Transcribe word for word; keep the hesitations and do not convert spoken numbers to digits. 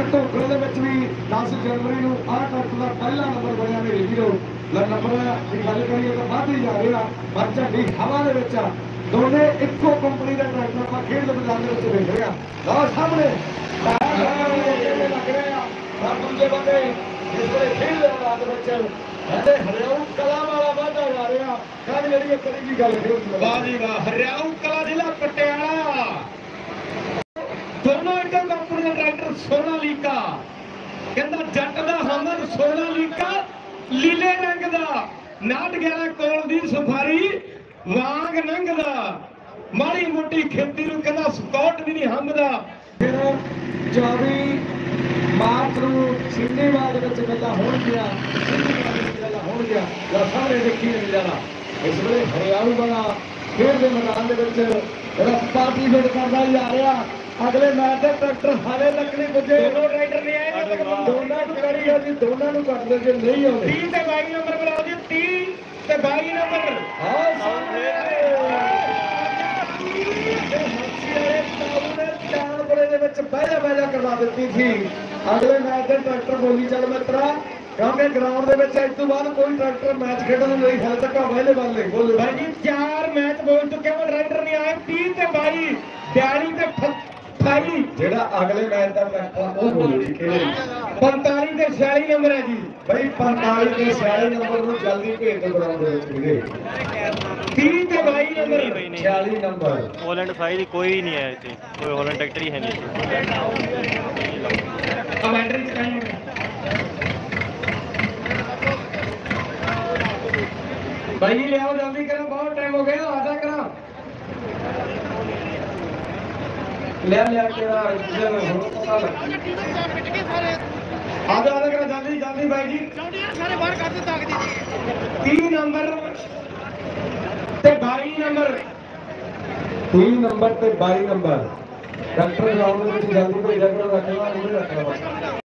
ਢੋਕਰੇ ਦੇ ਵਿੱਚ ਵੀ दस जनवरी ਨੂੰ ਆਹ ਟਰੱਕ ਦਾ ਪਹਿਲਾ ਨੰਬਰ ਬਣਿਆ ਮੇਰੇ ਵੀਰੋ। ਨੰਬਰ ਦੀ ਗੱਲ ਕਰੀਏ ਤਾਂ ਵੱਧ ਹੀ ਜਾ ਰਿਹਾ, ਪਰ ਝੰਡੀ ਹਵਾ ਦੇ ਵਿੱਚ ਆ। ਦੋਨੇ ਇੱਕੋ ਕੰਪਨੀ ਦਾ ਟਰੈਕਟਰ ਆਪਾਂ ਖੇਡ ਮੈਦਾਨ ਦੇ ਵਿੱਚ ਦੇਖ ਰਹੇ ਆ। ਲਓ ਸਾਹਮਣੇ ਲੱਗ ਰਹੇ ਆ, ਪਰ ਦੂਜੇ ਬੰਦੇ ਇਸ ਵੇਲੇ ਖੇਡ ਦੇ ਮੈਦਾਨ ਦੇ ਵਿੱਚ ਕਹਿੰਦੇ ਹਰਿਆਊ ਕਲਾ ਵਾਲਾ ਵਾਧਾ ਜਾ ਰਿਹਾ। ਕੱਲ ਜਿਹੜੀ ਇੱਕ ਦੀ ਗੱਲ ਖੇਡ ਵਾਹ ਜੀ ਵਾਹ, ਹਰਿਆਊ ਕਲਾ ਜ਼ਿਲ੍ਹਾ ਪਟਿਆਲਾ। दोनों एक कंपनी का ट्रैक्टर सोनालिका कहता जट का हमर सोनालिका लीले रंग का नाट ग्यारह कोल दी सफारी वांग नंगदा माड़ी मोटी खेती नूं कहता स्कॉट भी नहीं हमदा। फिर चौबीस मार्च नूं सिंधीवाल विच गल्लां होणगियां गल्लां होणगियां ला सामने देखी नहीं जाना। इस वेले हरियाणा वाला खेल के मैदान दे विच पार्टिसिपेट करदा जा रहा। अगले मैच के ट्रैक्टर हाले तक नहीं पुजे, दोनों ट्रैक्टर नहीं आए, दोनों को करेगा जी, दोनों को कर दे नहीं आते। तीन ते बाई नंबर बुलाओ जी, तीन ते बाई नंबर। हां सामने चार बड़े दे विच बहजा बहजा करवा देती थी। अगले मैच के ट्रैक्टर बोली चल मित्रा, क्योंकि ग्राउंड दे विच इस तो बाद कोई ट्रैक्टर मैच खेडण नहीं हाल तक अवेलेबल नहीं। बोलो भाई जी, चार मैच बोल चुके हैं, ट्रैक्टर नहीं आए। तीन ते बाई बयाली ते जेड़ा अगले मैच का पैंताली ते छियाली नंबर है जी भाई, पैंताली ते छियाली नंबर को जल्दी भेज दो ग्राउंड तीन ते बाई नंबर छियाली नंबर। हॉलैंड फाइव दी कोई नहीं है इत्थे, कोई हॉलैंड ट्रैक्टर ही है नहीं। भाई ले आओ जल्दी करो, बहुत टाइम हो गया, आधा करा लिया लिया के आधा आधा करा जल्दी जल्दी भाई जी। तीन नंबर ते बाई नंबर, तीन नंबर ते बाई नंबर डॉक्टर ग्राउंड में जल्दी कोई रखना रखना नहीं रखना।